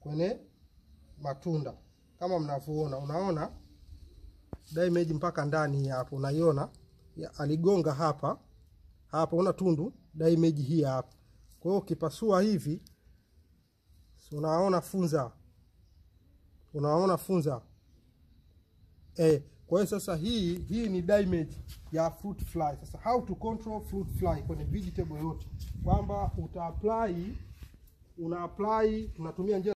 kwenye matunda. Kama mnavyoona, unaona damage mpaka ndani hapo, unaiona aligonga hapa una tundu damage hii hapa. Kwa hiyo ukipasua hivi unaona funza, kwa hiyo sasa hii ni damage ya fruit fly. Sasa how to control fruit fly kwenye vegetable yote, kwamba una apply, unatumia njia